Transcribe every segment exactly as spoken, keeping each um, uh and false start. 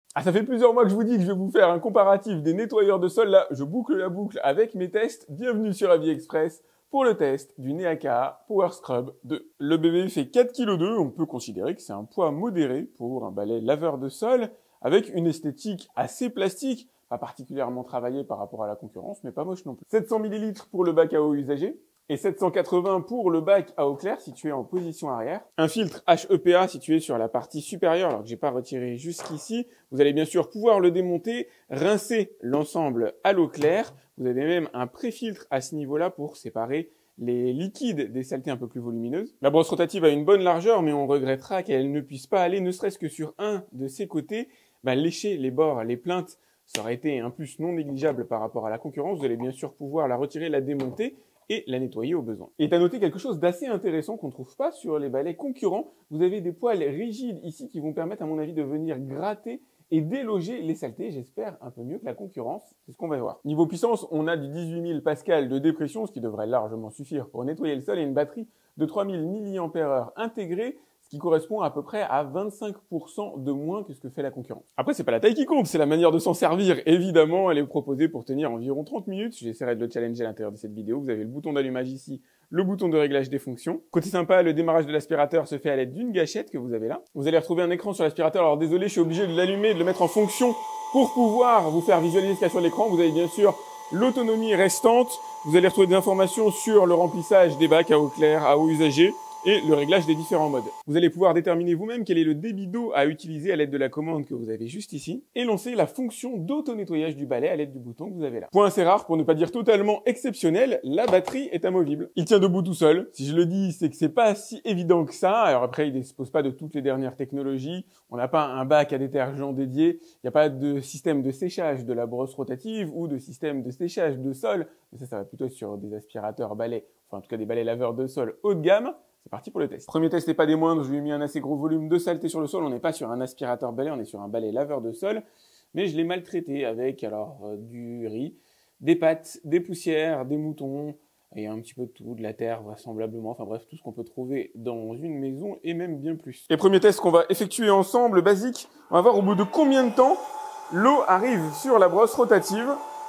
Ah, ça fait plusieurs mois que je vous dis que je vais vous faire un comparatif des nettoyeurs de sol. Là, je boucle la boucle avec mes tests. Bienvenue sur Avis Express pour le test du Neaka Power Scrub deux. Le bébé fait quatre virgule deux kilos. On peut considérer que c'est un poids modéré pour un balai laveur de sol avec une esthétique assez plastique, pas particulièrement travaillée par rapport à la concurrence, mais pas moche non plus. sept cents millilitres pour le bac à eau usagé et sept cent quatre-vingts pour le bac à eau claire situé en position arrière. Un filtre H E P A situé sur la partie supérieure, alors que j'ai pas retiré jusqu'ici. Vous allez bien sûr pouvoir le démonter, rincer l'ensemble à l'eau claire. Vous avez même un pré-filtre à ce niveau-là pour séparer les liquides des saletés un peu plus volumineuses. La brosse rotative a une bonne largeur, mais on regrettera qu'elle ne puisse pas aller, ne serait-ce que sur un de ses côtés, bah, lécher les bords, les plinthes. Ça aurait été un plus non négligeable par rapport à la concurrence. Vous allez bien sûr pouvoir la retirer, la démonter et la nettoyer au besoin. Et à noter quelque chose d'assez intéressant qu'on ne trouve pas sur les balais concurrents. Vous avez des poils rigides ici qui vont permettre, à mon avis, de venir gratter et déloger les saletés, j'espère, un peu mieux que la concurrence. C'est ce qu'on va voir. Niveau puissance, on a du dix-huit mille pascal de dépression, ce qui devrait largement suffire pour nettoyer le sol, et une batterie de trois mille milliampères heure intégrée, ce qui correspond à peu près à vingt-cinq pour cent de moins que ce que fait la concurrence. Après, c'est pas la taille qui compte, c'est la manière de s'en servir. Évidemment, elle est proposée pour tenir environ trente minutes. J'essaierai de le challenger à l'intérieur de cette vidéo. Vous avez le bouton d'allumage ici, le bouton de réglage des fonctions. Côté sympa, le démarrage de l'aspirateur se fait à l'aide d'une gâchette que vous avez là. Vous allez retrouver un écran sur l'aspirateur. Alors désolé, je suis obligé de l'allumer et de le mettre en fonction pour pouvoir vous faire visualiser ce qu'il y a sur l'écran. Vous avez bien sûr l'autonomie restante. Vous allez retrouver des informations sur le remplissage des bacs à eau claire, à eau usagée, et le réglage des différents modes. Vous allez pouvoir déterminer vous-même quel est le débit d'eau à utiliser à l'aide de la commande que vous avez juste ici, et lancer la fonction d'auto-nettoyage du balai à l'aide du bouton que vous avez là. Point assez rare, pour ne pas dire totalement exceptionnel, la batterie est amovible. Il tient debout tout seul. Si je le dis, c'est que c'est pas si évident que ça. Alors après, il ne dispose pas de toutes les dernières technologies. On n'a pas un bac à détergent dédié. Il n'y a pas de système de séchage de la brosse rotative ou de système de séchage de sol. Mais ça, ça va plutôt sur des aspirateurs balais, enfin en tout cas des balais laveurs de sol haut de gamme. C'est parti pour le test. Premier test n'est pas des moindres, je lui ai mis un assez gros volume de saleté sur le sol. On n'est pas sur un aspirateur balai, on est sur un balai laveur de sol. Mais je l'ai maltraité avec alors euh, du riz, des pâtes, des poussières, des moutons, et un petit peu de tout, de la terre vraisemblablement. Enfin bref, tout ce qu'on peut trouver dans une maison et même bien plus. Et premier test qu'on va effectuer ensemble, basique. On va voir au bout de combien de temps l'eau arrive sur la brosse rotative.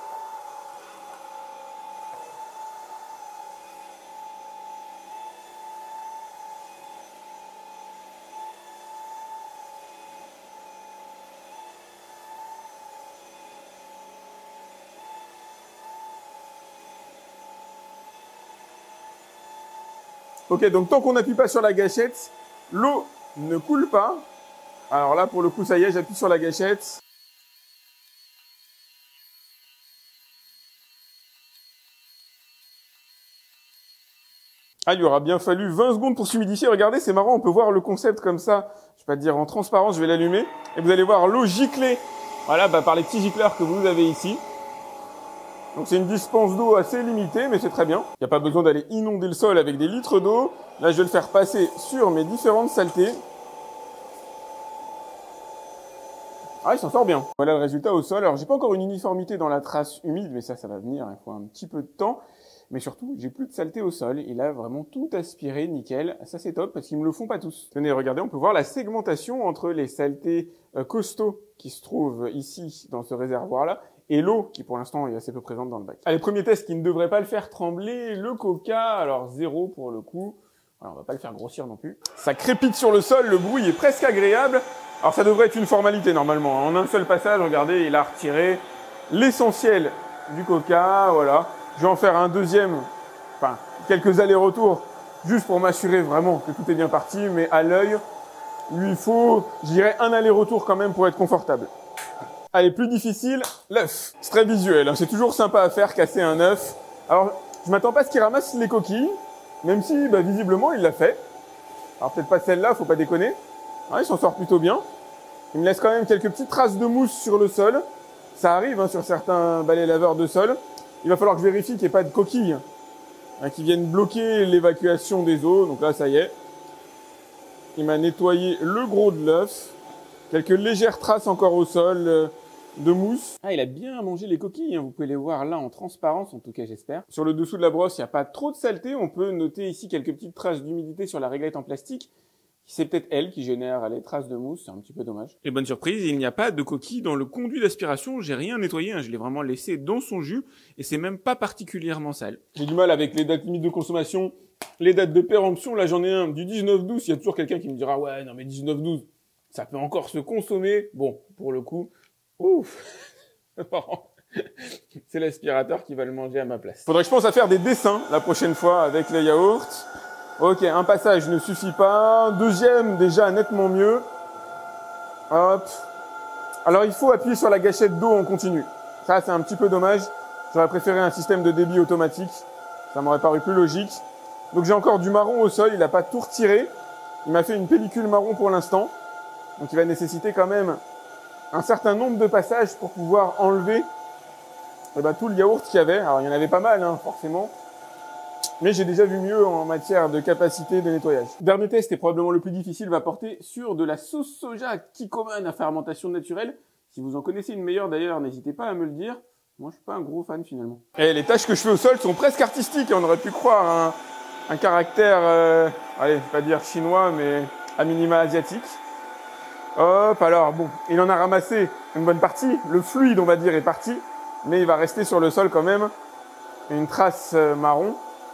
Ok, donc tant qu'on n'appuie pas sur la gâchette, l'eau ne coule pas. Alors là, pour le coup, ça y est, j'appuie sur la gâchette. Ah, il lui aura bien fallu vingt secondes pour s'humidifier. Regardez, c'est marrant, on peut voir le concept comme ça. Je vais pas te dire en transparence, je vais l'allumer. Et vous allez voir l'eau gicler, voilà, bah, par les petits gicleurs que vous avez ici. Donc c'est une dispense d'eau assez limitée, mais c'est très bien. Il n'y a pas besoin d'aller inonder le sol avec des litres d'eau. Là, je vais le faire passer sur mes différentes saletés. Ah, il s'en sort bien. Voilà le résultat au sol. Alors, j'ai pas encore une uniformité dans la trace humide, mais ça, ça va venir. Il faut un petit peu de temps. Mais surtout, j'ai plus de saleté au sol. Il a vraiment tout aspiré, nickel. Ça, c'est top parce qu'ils me le font pas tous. Tenez, regardez, on peut voir la segmentation entre les saletés euh, costauds qui se trouvent ici, dans ce réservoir-là, et l'eau qui pour l'instant est assez peu présente dans le bac. Allez, premier test qui ne devrait pas le faire trembler, le coca, alors zéro pour le coup. Alors, on va pas le faire grossir non plus. Ça crépite sur le sol, le bruit est presque agréable. Alors ça devrait être une formalité normalement. En un seul passage, regardez, il a retiré l'essentiel du coca, voilà. Je vais en faire un deuxième, enfin quelques allers-retours, juste pour m'assurer vraiment que tout est bien parti, mais à l'œil, il faut, je dirais, un aller-retour quand même pour être confortable. Allez, plus difficile, l'œuf. C'est très visuel, hein. C'est toujours sympa à faire, casser un œuf. Alors, je m'attends pas à ce qu'il ramasse les coquilles, même si, bah, visiblement, il l'a fait. Alors, peut-être pas celle-là, faut pas déconner. Ah, il s'en sort plutôt bien. Il me laisse quand même quelques petites traces de mousse sur le sol. Ça arrive, hein, sur certains balais laveurs de sol. Il va falloir que je vérifie qu'il n'y ait pas de coquilles, hein, qui viennent bloquer l'évacuation des eaux. Donc là, ça y est. Il m'a nettoyé le gros de l'œuf. Quelques légères traces encore au sol euh, de mousse. Ah, il a bien mangé les coquilles, hein. Vous pouvez les voir là en transparence, en tout cas j'espère. Sur le dessous de la brosse, il n'y a pas trop de saleté. On peut noter ici quelques petites traces d'humidité sur la réglette en plastique. C'est peut-être elle qui génère les traces de mousse, c'est un petit peu dommage. Et bonne surprise, il n'y a pas de coquille dans le conduit d'aspiration, j'ai rien nettoyé, hein, je l'ai vraiment laissé dans son jus, et c'est même pas particulièrement sale. J'ai du mal avec les dates limites de consommation, les dates de péremption, là j'en ai un du dix-neuf douze, il y a toujours quelqu'un qui me dira « Ouais, non mais dix-neuf douze, ça peut encore se consommer ». Bon, pour le coup, ouf, c'est l'aspirateur qui va le manger à ma place. Faudrait que je pense à faire des dessins la prochaine fois avec les yaourts. Ok, un passage ne suffit pas. Deuxième, déjà nettement mieux. Hop. Alors, il faut appuyer sur la gâchette d'eau en continu. Ça, c'est un petit peu dommage. J'aurais préféré un système de débit automatique. Ça m'aurait paru plus logique. Donc, j'ai encore du marron au sol. Il n'a pas tout retiré. Il m'a fait une pellicule marron pour l'instant. Donc, il va nécessiter quand même un certain nombre de passages pour pouvoir enlever eh ben, tout le yaourt qu'il y avait. Alors, il y en avait pas mal, hein, forcément. Mais j'ai déjà vu mieux en matière de capacité de nettoyage. Dernier test, et probablement le plus difficile, va porter sur de la sauce soja Kikkoman à fermentation naturelle. Si vous en connaissez une meilleure d'ailleurs, n'hésitez pas à me le dire. Moi, je suis pas un gros fan finalement. Et les tâches que je fais au sol sont presque artistiques. On aurait pu croire un, un caractère, euh, allez, je vais pas dire chinois, mais à minima asiatique. Hop, alors bon, il en a ramassé une bonne partie. Le fluide, on va dire, est parti. Mais il va rester sur le sol quand même une trace marron,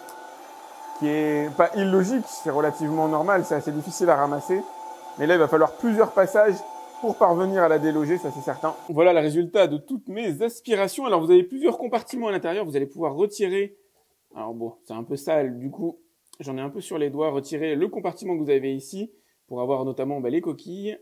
qui est pas illogique, c'est relativement normal, c'est assez difficile à ramasser. Mais là, il va falloir plusieurs passages pour parvenir à la déloger, ça c'est certain. Voilà le résultat de toutes mes aspirations. Alors, vous avez plusieurs compartiments à l'intérieur, vous allez pouvoir retirer. Alors bon, c'est un peu sale, du coup, j'en ai un peu sur les doigts. Retirer le compartiment que vous avez ici, pour avoir notamment bah, les coquilles.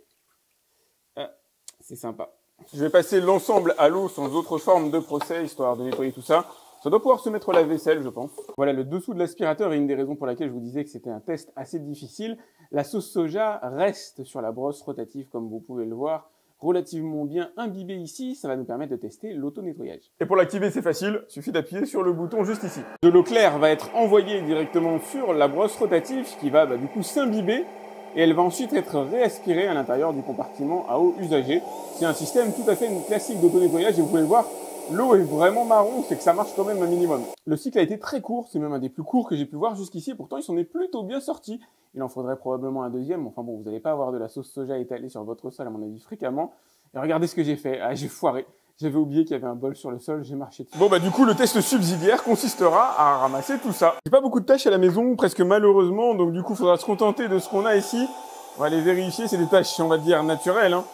Ah, c'est sympa. Je vais passer l'ensemble à l'eau sans autre forme de procès, histoire de nettoyer tout ça. Ça doit pouvoir se mettre la vaisselle, je pense. Voilà, le dessous de l'aspirateur est une des raisons pour laquelle je vous disais que c'était un test assez difficile. La sauce soja reste sur la brosse rotative, comme vous pouvez le voir, relativement bien imbibée ici. Ça va nous permettre de tester l'auto-nettoyage. Et pour l'activer, c'est facile. Il suffit d'appuyer sur le bouton juste ici. De l'eau claire va être envoyée directement sur la brosse rotative, qui va bah, du coup s'imbiber. Et elle va ensuite être réaspirée à l'intérieur du compartiment à eau usagée. C'est un système tout à fait classique d'auto-nettoyage et vous pouvez le voir. L'eau est vraiment marron, c'est que ça marche quand même un minimum. Le cycle a été très court, c'est même un des plus courts que j'ai pu voir jusqu'ici, et pourtant il s'en est plutôt bien sorti. Il en faudrait probablement un deuxième, enfin bon, vous n'allez pas avoir de la sauce soja étalée sur votre sol à mon avis fréquemment. Et regardez ce que j'ai fait, ah j'ai foiré, j'avais oublié qu'il y avait un bol sur le sol, j'ai marché dessus. Bon bah du coup le test subsidiaire consistera à ramasser tout ça. J'ai pas beaucoup de tâches à la maison, presque malheureusement, donc du coup il faudra se contenter de ce qu'on a ici. On va les vérifier, c'est des tâches on va dire naturelles. Hein.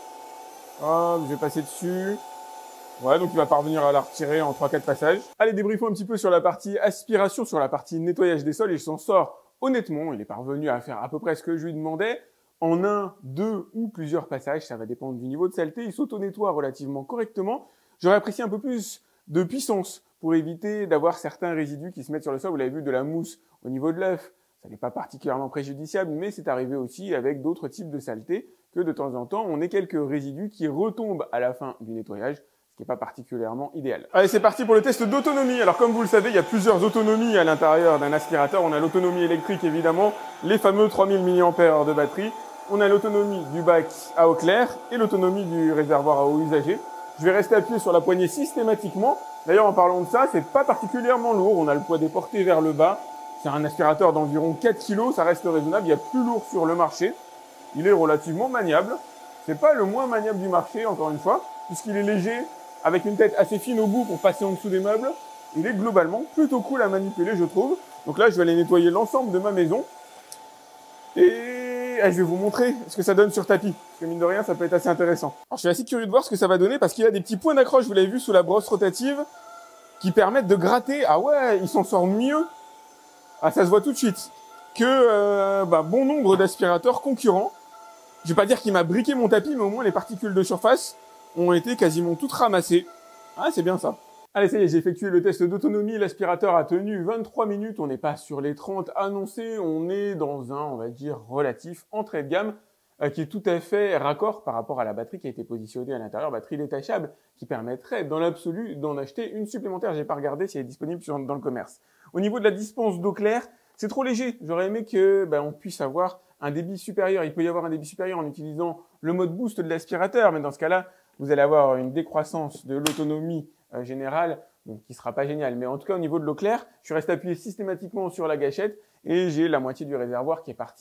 Hop, je vais passer dessus. Ouais, donc il va parvenir à la retirer en trois quatre passages. Allez, débriefons un petit peu sur la partie aspiration, sur la partie nettoyage des sols, et je s'en sors honnêtement. Il est parvenu à faire à peu près ce que je lui demandais. En un, deux ou plusieurs passages, ça va dépendre du niveau de saleté. Il s'auto-nettoie relativement correctement. J'aurais apprécié un peu plus de puissance pour éviter d'avoir certains résidus qui se mettent sur le sol. Vous l'avez vu, de la mousse au niveau de l'œuf. Ça n'est pas particulièrement préjudiciable, mais c'est arrivé aussi avec d'autres types de saleté que de temps en temps, on ait quelques résidus qui retombent à la fin du nettoyage, ce qui n'est pas particulièrement idéal. Allez, c'est parti pour le test d'autonomie. Alors, comme vous le savez, il y a plusieurs autonomies à l'intérieur d'un aspirateur. On a l'autonomie électrique, évidemment, les fameux trois mille milliampères heure de batterie. On a l'autonomie du bac à eau claire et l'autonomie du réservoir à eau usagé. Je vais rester appuyé sur la poignée systématiquement. D'ailleurs, en parlant de ça, c'est pas particulièrement lourd. On a le poids déporté vers le bas. C'est un aspirateur d'environ quatre kilos. Ça reste raisonnable. Il y a plus lourd sur le marché. Il est relativement maniable. C'est pas le moins maniable du marché, encore une fois, puisqu'il est léger, avec une tête assez fine au bout pour passer en dessous des meubles. Il est globalement plutôt cool à manipuler, je trouve. Donc là, je vais aller nettoyer l'ensemble de ma maison. Et je vais vous montrer ce que ça donne sur tapis. Parce que mine de rien, ça peut être assez intéressant. Alors, je suis assez curieux de voir ce que ça va donner parce qu'il a des petits points d'accroche, vous l'avez vu, sous la brosse rotative, qui permettent de gratter. Ah ouais, il s'en sort mieux. Ah, ça se voit tout de suite. Que euh, bah, bon nombre d'aspirateurs concurrents. Je vais pas dire qu'il m'a briqué mon tapis, mais au moins les particules de surface ont été quasiment toutes ramassées. Ah, c'est bien ça. Allez, ça y est, j'ai effectué le test d'autonomie. L'aspirateur a tenu vingt-trois minutes. On n'est pas sur les trente annoncés. On est dans un, on va dire, relatif entrée de gamme euh, qui est tout à fait raccord par rapport à la batterie qui a été positionnée à l'intérieur, batterie détachable, qui permettrait dans l'absolu d'en acheter une supplémentaire. J'ai pas regardé si elle est disponible sur, dans le commerce. Au niveau de la dispense d'eau claire, c'est trop léger. J'aurais aimé que ben, on puisse avoir un débit supérieur. Il peut y avoir un débit supérieur en utilisant le mode boost de l'aspirateur, mais dans ce cas-là, vous allez avoir une décroissance de l'autonomie euh, générale, donc qui sera pas géniale. Mais en tout cas, au niveau de l'eau claire, je suis resté appuyé systématiquement sur la gâchette et j'ai la moitié du réservoir qui est parti.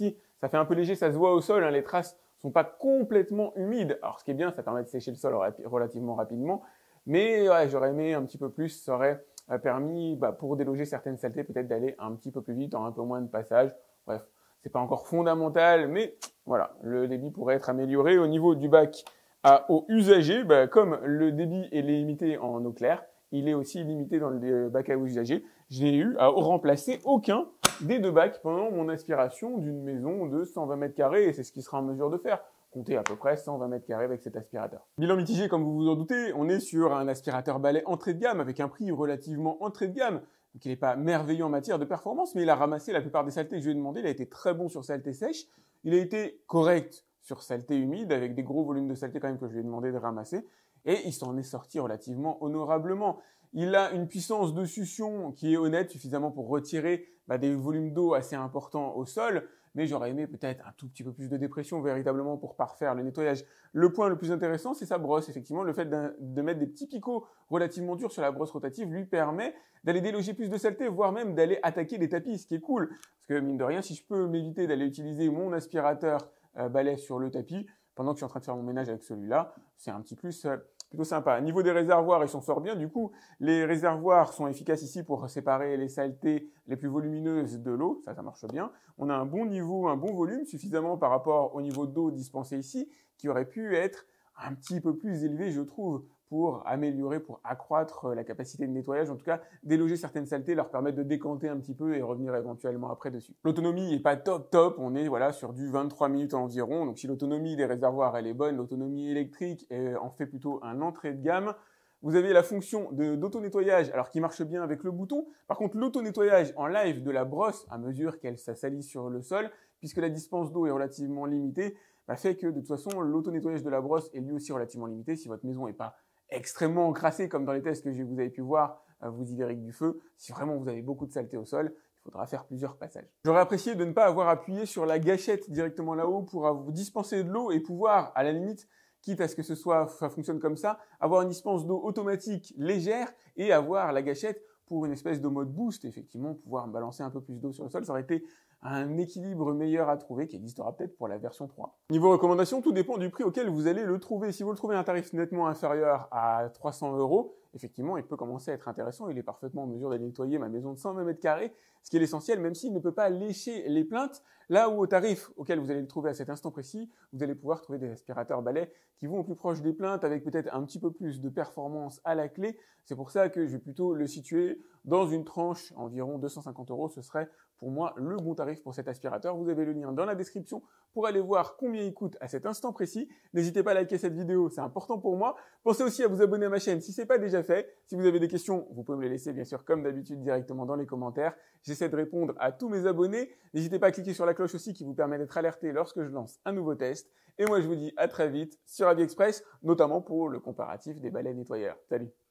ça fait un peu léger, ça se voit au sol, hein, les traces sont pas complètement humides. Alors ce qui est bien, ça permet de sécher le sol rapi- relativement rapidement, mais ouais, j'aurais aimé un petit peu plus, ça aurait euh, permis, bah, pour déloger certaines saletés, peut-être d'aller un petit peu plus vite, en un peu moins de passage. Bref, c'est pas encore fondamental, mais voilà, le débit pourrait être amélioré. Au niveau du bac à eau usagée, bah, comme le débit est limité en eau claire, il est aussi limité dans le bac à eau usagée. J'ai eu à remplacer aucun des deux bacs pendant mon aspiration d'une maison de cent vingt mètres carrés, et c'est ce qui sera en mesure de faire. Comptez à peu près cent vingt mètres carrés avec cet aspirateur. Bilan mitigé, comme vous vous en doutez, on est sur un aspirateur balai entrée de gamme avec un prix relativement entrée de gamme. Donc il n'est pas merveilleux en matière de performance, mais il a ramassé la plupart des saletés que je lui ai demandé. Il a été très bon sur saleté sèche. Il a été correct sur saleté humide, avec des gros volumes de saleté quand même que je lui ai demandé de ramasser. Et il s'en est sorti relativement honorablement. Il a une puissance de succion qui est honnête, suffisamment pour retirer bah, des volumes d'eau assez importants au sol, mais j'aurais aimé peut-être un tout petit peu plus de dépression véritablement pour parfaire le nettoyage. Le point le plus intéressant, c'est sa brosse. Effectivement, le fait de mettre des petits picots relativement durs sur la brosse rotative lui permet d'aller déloger plus de saleté, voire même d'aller attaquer les tapis, ce qui est cool. Parce que mine de rien, si je peux m'éviter d'aller utiliser mon aspirateur euh, balai sur le tapis, pendant que je suis en train de faire mon ménage avec celui-là, c'est un petit plus euh, plutôt sympa. Au niveau des réservoirs, ils s'en sortent bien. Du coup, les réservoirs sont efficaces ici pour séparer les saletés les plus volumineuses de l'eau. Ça, ça marche bien. On a un bon niveau, un bon volume, suffisamment par rapport au niveau d'eau dispensé ici, qui aurait pu être un petit peu plus élevé, je trouve, pour améliorer, pour accroître la capacité de nettoyage, en tout cas déloger certaines saletés, leur permettre de décanter un petit peu et revenir éventuellement après dessus. L'autonomie est pas top top, on est voilà sur du vingt-trois minutes environ, donc si l'autonomie des réservoirs elle est bonne, l'autonomie électrique elle en fait plutôt un entrée de gamme. Vous avez la fonction d'auto-nettoyage, alors qui marche bien avec le bouton. Par contre, l'auto-nettoyage en live de la brosse, à mesure qu'elle s'assalit sur le sol, puisque la dispense d'eau est relativement limitée, bah, fait que de toute façon, l'auto-nettoyage de la brosse est lui aussi relativement limité. Si votre maison n'est pas extrêmement encrassée, comme dans les tests que vous avez pu voir, vous y verrez que du feu. Si vraiment vous avez beaucoup de saleté au sol, il faudra faire plusieurs passages. J'aurais apprécié de ne pas avoir appuyé sur la gâchette directement là-haut pour vous dispenser de l'eau et pouvoir, à la limite, quitte à ce que ce soit, ça fonctionne comme ça, avoir une dispense d'eau automatique légère et avoir la gâchette pour une espèce de mode boost, effectivement, pouvoir balancer un peu plus d'eau sur le sol. Ça aurait été un équilibre meilleur à trouver qui existera peut-être pour la version trois. Niveau recommandation, tout dépend du prix auquel vous allez le trouver. Si vous le trouvez à un tarif nettement inférieur à trois cents euros, effectivement, il peut commencer à être intéressant. Il est parfaitement en mesure d'aller nettoyer ma maison de cent vingt mètres carrés, ce qui est l'essentiel, même s'il ne peut pas lécher les plaintes. Là où au tarif auquel vous allez le trouver à cet instant précis, vous allez pouvoir trouver des aspirateurs balais qui vont au plus proche des plaintes avec peut-être un petit peu plus de performance à la clé. C'est pour ça que je vais plutôt le situer dans une tranche environ deux cent cinquante euros. Ce serait pour moi le bon tarif pour cet aspirateur. Vous avez le lien dans la description pour aller voir combien il coûte à cet instant précis. N'hésitez pas à liker cette vidéo, c'est important pour moi. Pensez aussi à vous abonner à ma chaîne si ce n'est pas déjà fait. Si vous avez des questions, vous pouvez me les laisser bien sûr comme d'habitude directement dans les commentaires. J'essaie de répondre à tous mes abonnés. N'hésitez pas à cliquer sur la cloche aussi qui vous permet d'être alerté lorsque je lance un nouveau test. Et moi je vous dis à très vite sur AviExpress, notamment pour le comparatif des balais nettoyeurs. Salut!